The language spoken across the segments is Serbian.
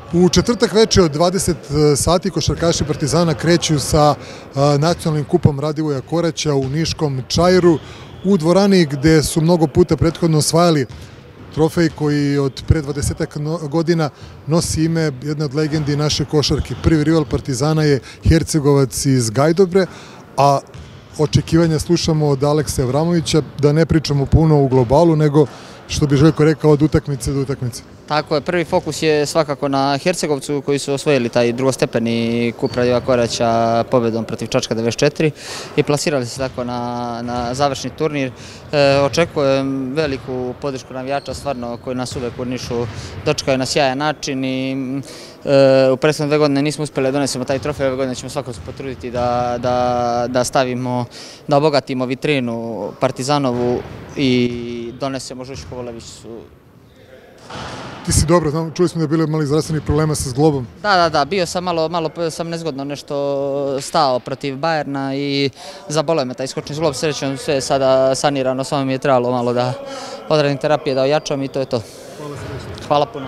U četvrtak veče od 20 sati košarkaši Partizana kreću sa nacionalnim kupom Radivoja Koraća u niškom Čairu u dvorani gde su mnogo puta prethodno osvajali trofej koji od pre 20 godina nosi ime jedne od legendi naše košarke. Prvi rival Partizana je Hercegovac iz Gajdobre, a očekivanja slušamo od Alekse Avramovića, da ne pričamo puno u globalu, nego što bi Željko rekao od utakmice do utakmice. Tako je, prvi fokus je svakako na Hercegovcu koji su osvojili taj drugostepeni kup Radivoja Koraća pobedom protiv Čačka 94 i plasirali se tako na završni turnir. Očekujem veliku podršku navijača stvarno koji nas uvek u Nišu dočekaju na sjajan način i u prethodne 2 godine nismo uspjeli da donesemo taj trofej, ove godine ćemo svakako se potruditi da stavimo, da obogatimo vitrinu Partizanovu i donesemo Žućku Voleviću. Ti si dobro, znam, čuli smo da je bilo mali zdravstvenih problema sa zglobom. Da, bio sam malo sam nezgodno nešto stao protiv Bajerna i zaboleo me taj skočni zglob, srećom sve je sada sanirano, samo mi je trebalo malo da odradim terapije, da ojačam i to je to. Hvala puno.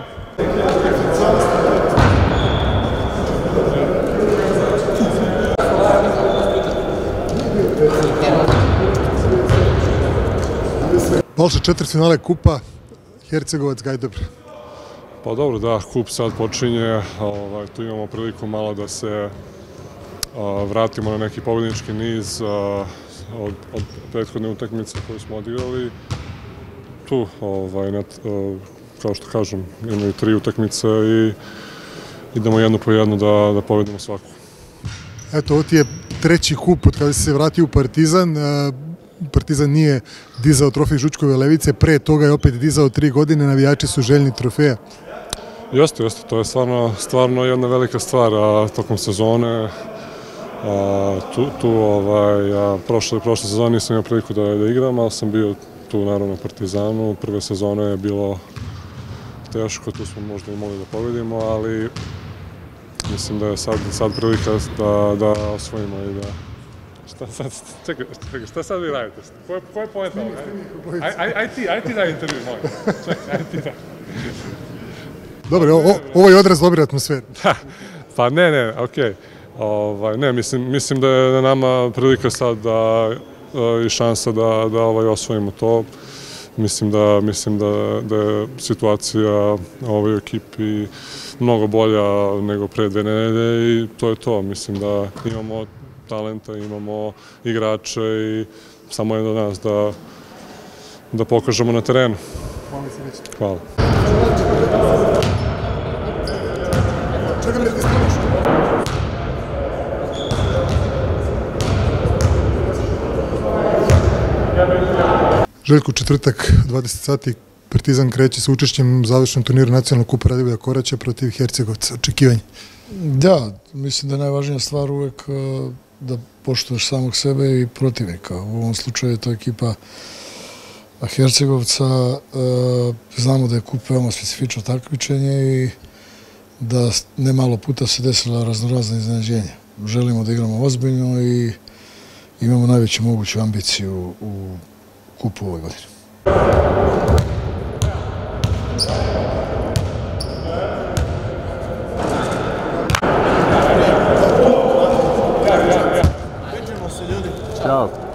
Balša, četvrtfinale kupa, Hercegovac Gajdobra. Pa dobro, da, kup sad počinje, tu imamo priliku malo da se vratimo na neki pobednički niz od prethodne utakmice koju smo odigrali. Tu, kao što kažem, imaju 3 utakmice i idemo jednu po jednu da pobedimo svaku. Eto, ovo ti je 3. kup od kada si se vratio u Partizan. Partizan nije dizao trofej Žućkove Levice, pre toga je opet dizao 3 godine, navijači su željni trofeja. Jeste, to je stvarno jedna velika stvar tokom sezone. Prošle sezone nisam imao priliku da igram, ali sam bio tu naravno u Partizanu. Prve sezone je bilo teško, tu smo možda i mogli da pobedimo, ali mislim da je sad prilika da osvojimo i da... Čekaj, šta sad vi radite? Ko je poenta ovoga? Aj ti daj intervju, molim. Čekaj, aj ti daj. Dobro, ovo je odraz dobre atmosfere. Pa ne, okej. Ne, mislim da je na nama prilika sad i šansa da osvojimo to. Mislim da je situacija u ovoj ekipi mnogo bolja nego pre 2 nedelje i to je to. Mislim da imamo talenta, imamo igrače i samo je do nas da pokažemo na terenu. Hvala. Željko, četvrtak, 20 sati, Partizan kreće sa učešćem u završnom turniru nacionalnog kupa Radivoja Koraća protiv Hercegovca. Očekivanje? Da, mislim da je najvažnija stvar uvek da poštuješ samog sebe i protivnika. U ovom slučaju je to ekipa Hercegovca. Znamo da je kup veoma specifično takmičenje i da ne malo puta se desila raznorazna iznenađenja. Želimo da igramo ozbiljno i imamo najveću moguću ambiciju u kupu ove godine. Ćao.